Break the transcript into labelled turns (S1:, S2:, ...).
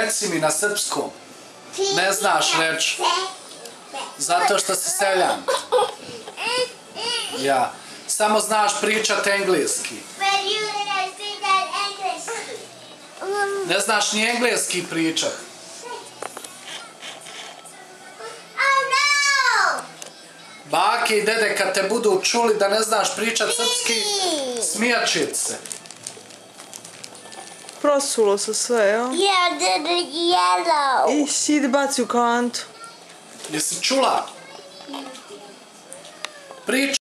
S1: Reci mi na srpskom. Ne znaš reći. Zato što si seljan. Ja. Samo znaš pričat engleski. Ne znaš ni engleski pričat. Bake i dede kad te budu čuli da ne znaš pričat srpski, smijat će se.
S2: Prosulo se sve, jel?
S3: Yeah, the yellow.
S2: I sidi baci u kantu.
S1: Jesi čula? Priča